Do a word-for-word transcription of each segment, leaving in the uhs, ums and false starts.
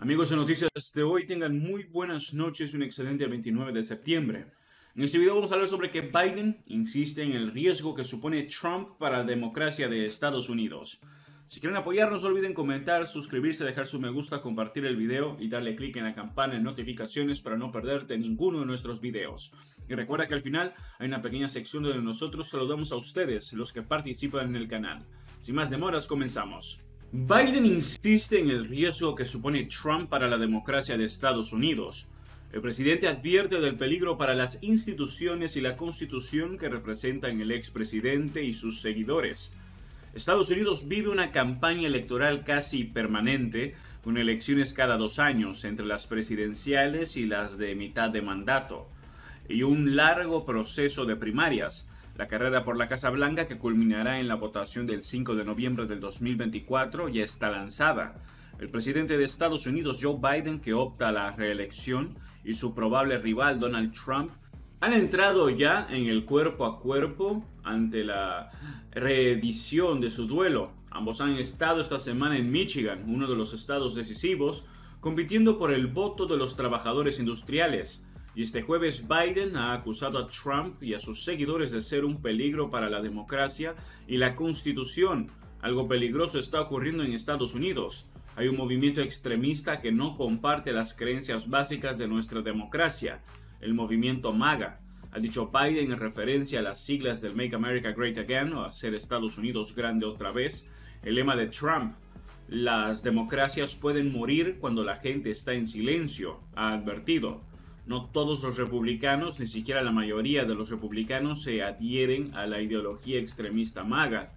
Amigos de Noticias de hoy, tengan muy buenas noches y un excelente veintinueve de septiembre. En este video vamos a hablar sobre que Biden insiste en el riesgo que supone Trump para la democracia de Estados Unidos. Si quieren apoyarnos, no olviden comentar, suscribirse, dejar su me gusta, compartir el video y darle clic en la campana de notificaciones para no perderte ninguno de nuestros videos. Y recuerda que al final hay una pequeña sección donde nosotros saludamos a ustedes, los que participan en el canal. Sin más demoras, comenzamos. Biden insiste en el riesgo que supone Trump para la democracia de Estados Unidos. El presidente advierte del peligro para las instituciones y la constitución que representan el expresidente y sus seguidores. Estados Unidos vive una campaña electoral casi permanente, con elecciones cada dos años entre las presidenciales y las de mitad de mandato, y un largo proceso de primarias. La carrera por la Casa Blanca, que culminará en la votación del cinco de noviembre del dos mil veinticuatro, ya está lanzada. El presidente de Estados Unidos, Joe Biden, que opta a la reelección, y su probable rival, Donald Trump, han entrado ya en el cuerpo a cuerpo ante la reedición de su duelo. Ambos han estado esta semana en Michigan, uno de los estados decisivos, compitiendo por el voto de los trabajadores industriales. Y este jueves Biden ha acusado a Trump y a sus seguidores de ser un peligro para la democracia y la Constitución. Algo peligroso está ocurriendo en Estados Unidos. Hay un movimiento extremista que no comparte las creencias básicas de nuestra democracia, el movimiento MAGA. Ha dicho Biden en referencia a las siglas del Make America Great Again, o hacer Estados Unidos grande otra vez, el lema de Trump. Las democracias pueden morir cuando la gente está en silencio, ha advertido. No todos los republicanos, ni siquiera la mayoría de los republicanos, se adhieren a la ideología extremista MAGA.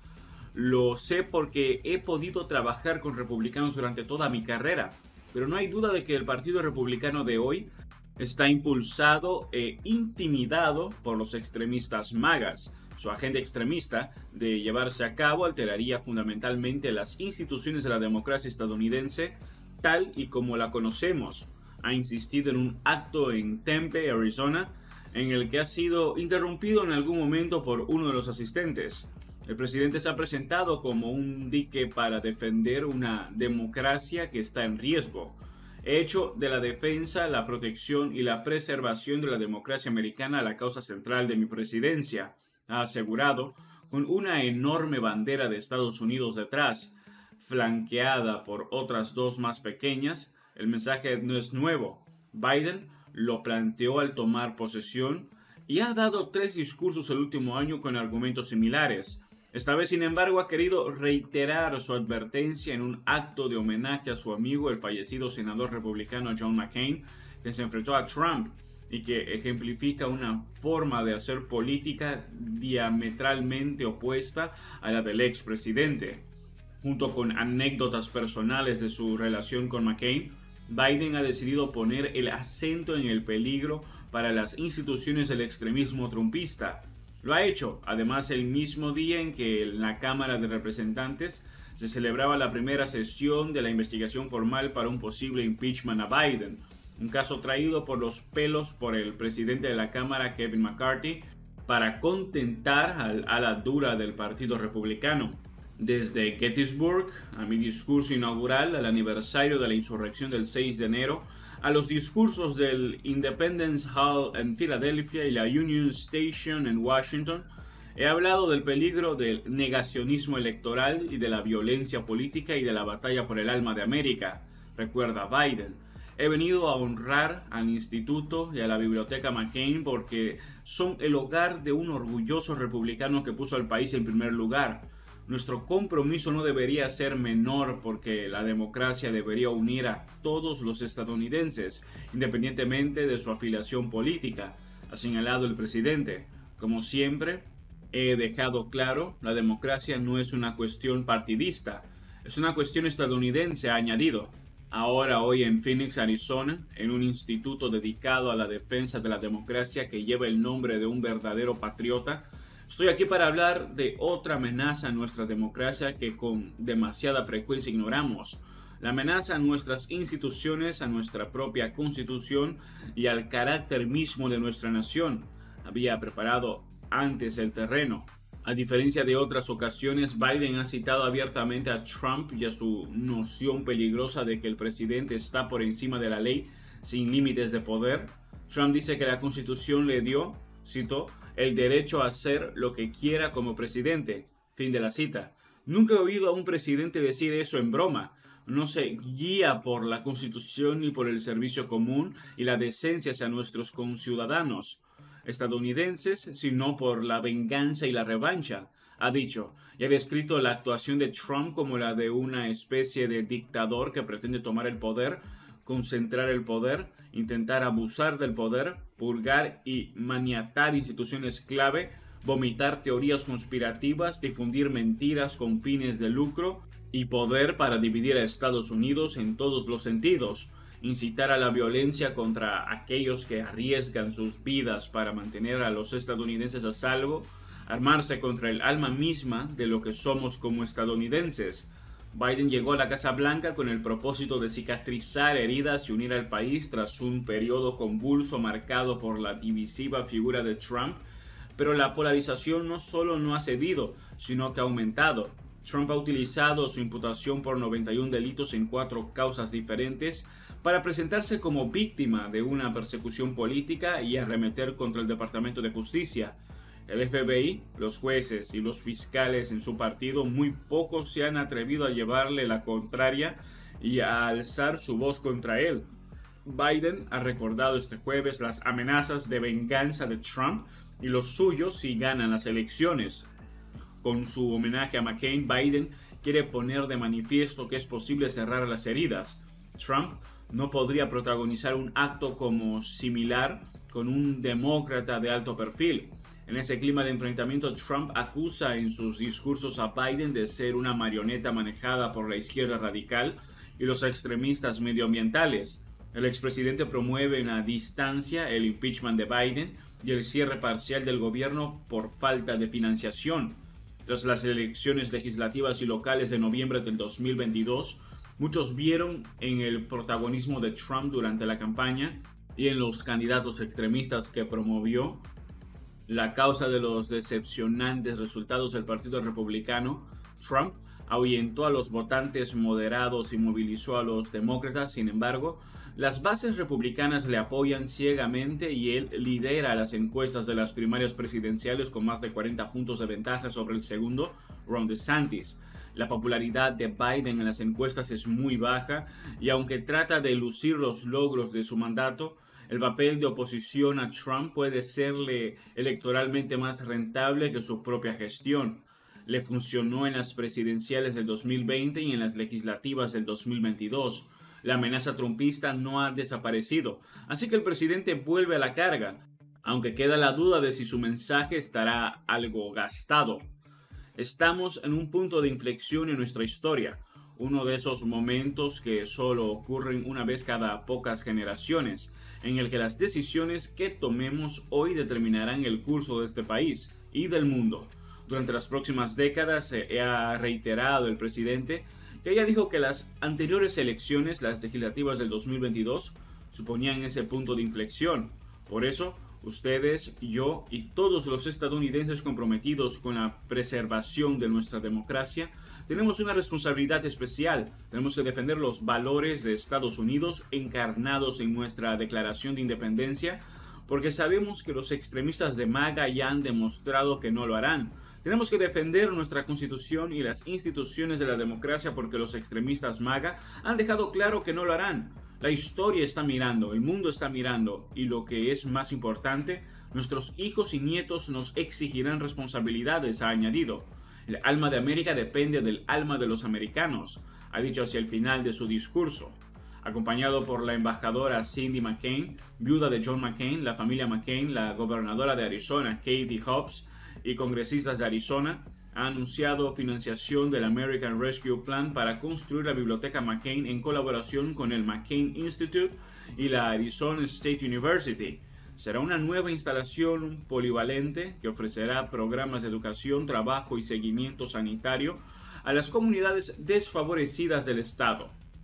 Lo sé porque he podido trabajar con republicanos durante toda mi carrera, pero no hay duda de que el Partido Republicano de hoy está impulsado e intimidado por los extremistas MAGAs. Su agenda extremista de llevarse a cabo alteraría fundamentalmente las instituciones de la democracia estadounidense tal y como la conocemos. Ha insistido en un acto en Tempe, Arizona, en el que ha sido interrumpido en algún momento por uno de los asistentes. El presidente se ha presentado como un dique para defender una democracia que está en riesgo. He hecho de la defensa, la protección y la preservación de la democracia americana la causa central de mi presidencia, ha asegurado, con una enorme bandera de Estados Unidos detrás, flanqueada por otras dos más pequeñas. El mensaje no es nuevo. Biden lo planteó al tomar posesión y ha dado tres discursos el último año con argumentos similares. Esta vez, sin embargo, ha querido reiterar su advertencia en un acto de homenaje a su amigo, el fallecido senador republicano John McCain, que se enfrentó a Trump y que ejemplifica una forma de hacer política diametralmente opuesta a la del expresidente. Junto con anécdotas personales de su relación con McCain, Biden ha decidido poner el acento en el peligro para las instituciones del extremismo trumpista. Lo ha hecho, además, el mismo día en que en la Cámara de Representantes se celebraba la primera sesión de la investigación formal para un posible impeachment a Biden, un caso traído por los pelos por el presidente de la Cámara, Kevin McCarthy, para contentar al ala dura del Partido Republicano. Desde Gettysburg, a mi discurso inaugural al aniversario de la insurrección del seis de enero, a los discursos del Independence Hall en Filadelfia y la Union Station en Washington, he hablado del peligro del negacionismo electoral y de la violencia política y de la batalla por el alma de América, recuerda Biden. He venido a honrar al Instituto y a la Biblioteca McCain porque son el hogar de un orgulloso republicano que puso al país en primer lugar. Nuestro compromiso no debería ser menor porque la democracia debería unir a todos los estadounidenses, independientemente de su afiliación política, ha señalado el presidente. Como siempre, he dejado claro, la democracia no es una cuestión partidista, es una cuestión estadounidense, ha añadido. Ahora, hoy en Phoenix, Arizona, en un instituto dedicado a la defensa de la democracia que lleva el nombre de un verdadero patriota, estoy aquí para hablar de otra amenaza a nuestra democracia que con demasiada frecuencia ignoramos. La amenaza a nuestras instituciones, a nuestra propia constitución y al carácter mismo de nuestra nación. Había preparado antes el terreno. A diferencia de otras ocasiones, Biden ha citado abiertamente a Trump y a su noción peligrosa de que el presidente está por encima de la ley sin límites de poder. Trump dice que la Constitución le dio, cito, el derecho a hacer lo que quiera como presidente. Fin de la cita. Nunca he oído a un presidente decir eso en broma. No se guía por la Constitución ni por el servicio común y la decencia hacia nuestros conciudadanos estadounidenses, sino por la venganza y la revancha, ha dicho, y ha descrito la actuación de Trump como la de una especie de dictador que pretende tomar el poder, concentrar el poder, intentar abusar del poder, purgar y maniatar instituciones clave, vomitar teorías conspirativas, difundir mentiras con fines de lucro y poder para dividir a Estados Unidos en todos los sentidos, incitar a la violencia contra aquellos que arriesgan sus vidas para mantener a los estadounidenses a salvo, armarse contra el alma misma de lo que somos como estadounidenses. Biden llegó a la Casa Blanca con el propósito de cicatrizar heridas y unir al país tras un periodo convulso marcado por la divisiva figura de Trump, pero la polarización no solo no ha cedido, sino que ha aumentado. Trump ha utilizado su imputación por noventa y un delitos en cuatro causas diferentes para presentarse como víctima de una persecución política y arremeter contra el Departamento de Justicia. El F B I, los jueces y los fiscales en su partido muy pocos se han atrevido a llevarle la contraria y a alzar su voz contra él. Biden ha recordado este jueves las amenazas de venganza de Trump y los suyos si ganan las elecciones. Con su homenaje a McCain, Biden quiere poner de manifiesto que es posible cerrar las heridas. Trump no podría protagonizar un acto como similar con un demócrata de alto perfil. En ese clima de enfrentamiento, Trump acusa en sus discursos a Biden de ser una marioneta manejada por la izquierda radical y los extremistas medioambientales. El expresidente promueve en la distancia el impeachment de Biden y el cierre parcial del gobierno por falta de financiación. Tras las elecciones legislativas y locales de noviembre del dos mil veintidós, muchos vieron en el protagonismo de Trump durante la campaña y en los candidatos extremistas que promovió la causa de los decepcionantes resultados del Partido Republicano. Trump ahuyentó a los votantes moderados y movilizó a los demócratas. Sin embargo, las bases republicanas le apoyan ciegamente y él lidera las encuestas de las primarias presidenciales con más de cuarenta puntos de ventaja sobre el segundo, Ron DeSantis. La popularidad de Biden en las encuestas es muy baja y aunque trata de lucir los logros de su mandato, el papel de oposición a Trump puede serle electoralmente más rentable que su propia gestión. Le funcionó en las presidenciales del dos mil veinte y en las legislativas del dos mil veintidós. La amenaza trumpista no ha desaparecido, así que el presidente vuelve a la carga, aunque queda la duda de si su mensaje estará algo gastado. Estamos en un punto de inflexión en nuestra historia, uno de esos momentos que solo ocurren una vez cada pocas generaciones, en el que las decisiones que tomemos hoy determinarán el curso de este país y del mundo. Durante las próximas décadas se ha reiterado el presidente que ella dijo que las anteriores elecciones, las legislativas del dos mil veintidós, suponían ese punto de inflexión. Por eso, ustedes, yo y todos los estadounidenses comprometidos con la preservación de nuestra democracia, tenemos una responsabilidad especial. Tenemos que defender los valores de Estados Unidos encarnados en nuestra Declaración de Independencia, porque sabemos que los extremistas de MAGA ya han demostrado que no lo harán. Tenemos que defender nuestra Constitución y las instituciones de la democracia porque los extremistas MAGA han dejado claro que no lo harán. La historia está mirando, el mundo está mirando y lo que es más importante, nuestros hijos y nietos nos exigirán responsabilidades, ha añadido. El alma de América depende del alma de los americanos, ha dicho hacia el final de su discurso. Acompañado por la embajadora Cindy McCain, viuda de John McCain, la familia McCain, la gobernadora de Arizona, Katie Hobbs, y congresistas de Arizona, ha anunciado financiación del American Rescue Plan para construir la biblioteca McCain en colaboración con el McCain Institute y la Arizona State University. Será una nueva instalación polivalente que ofrecerá programas de educación, trabajo y seguimiento sanitario a las comunidades desfavorecidas del estado.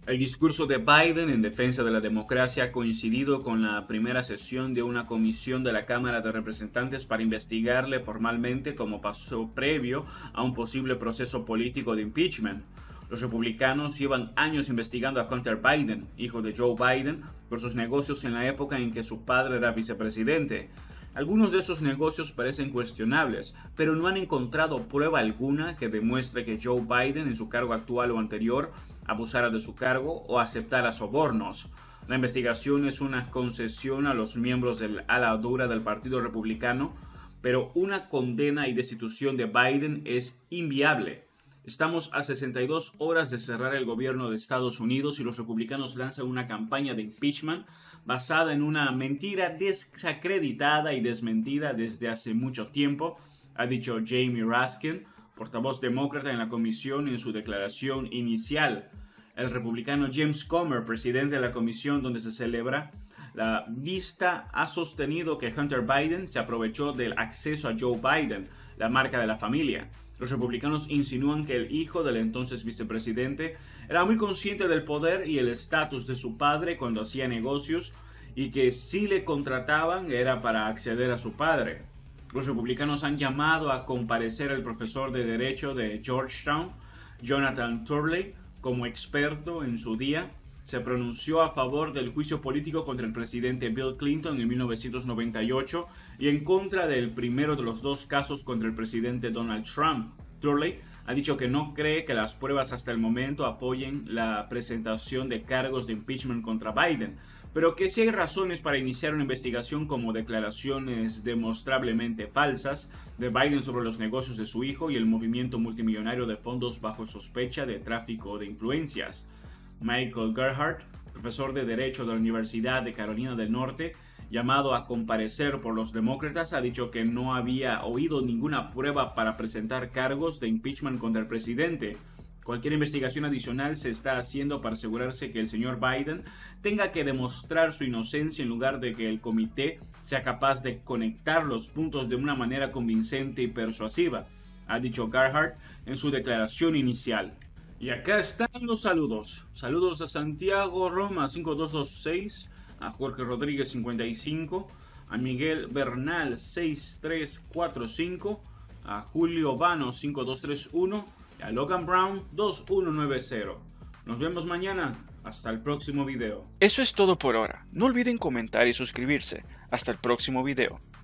El discurso de Biden en defensa de la democracia ha coincidido con la primera sesión de una comisión de la Cámara de Representantes para investigarle formalmente como paso previo a un posible proceso político de impeachment. Los republicanos llevan años investigando a Hunter Biden, hijo de Joe Biden, por sus negocios en la época en que su padre era vicepresidente. Algunos de esos negocios parecen cuestionables, pero no han encontrado prueba alguna que demuestre que Joe Biden, en su cargo actual o anterior, abusara de su cargo o aceptara sobornos. La investigación es una concesión a los miembros del ala dura del Partido Republicano, pero una condena y destitución de Biden es inviable. Estamos a sesenta y dos horas de cerrar el gobierno de Estados Unidos y los republicanos lanzan una campaña de impeachment basada en una mentira desacreditada y desmentida desde hace mucho tiempo, ha dicho Jamie Raskin, portavoz demócrata en la comisión, en su declaración inicial. El republicano James Comer, presidente de la comisión donde se celebra la vista, ha sostenido que Hunter Biden se aprovechó del acceso a Joe Biden, la marca de la familia. Los republicanos insinúan que el hijo del entonces vicepresidente era muy consciente del poder y el estatus de su padre cuando hacía negocios y que si le contrataban era para acceder a su padre. Los republicanos han llamado a comparecer al profesor de Derecho de Georgetown, Jonathan Turley, como experto. En su día se pronunció a favor del juicio político contra el presidente Bill Clinton en mil novecientos noventa y ocho y en contra del primero de los dos casos contra el presidente Donald Trump. Turley ha dicho que no cree que las pruebas hasta el momento apoyen la presentación de cargos de impeachment contra Biden, pero que sí hay razones para iniciar una investigación como declaraciones demostrablemente falsas de Biden sobre los negocios de su hijo y el movimiento multimillonario de fondos bajo sospecha de tráfico de influencias. Michael Gerhardt, profesor de Derecho de la Universidad de Carolina del Norte, llamado a comparecer por los demócratas, ha dicho que no había oído ninguna prueba para presentar cargos de impeachment contra el presidente. Cualquier investigación adicional se está haciendo para asegurarse que el señor Biden tenga que demostrar su inocencia en lugar de que el comité sea capaz de conectar los puntos de una manera convincente y persuasiva, ha dicho Gerhardt en su declaración inicial. Y acá están los saludos. Saludos a Santiago Roma cinco dos dos seis, a Jorge Rodríguez cincuenta y cinco, a Miguel Bernal seis tres cuatro cinco, a Julio Vano cinco dos tres uno y a Logan Brown dos uno nueve cero. Nos vemos mañana. Hasta el próximo video. Eso es todo por ahora. No olviden comentar y suscribirse. Hasta el próximo video.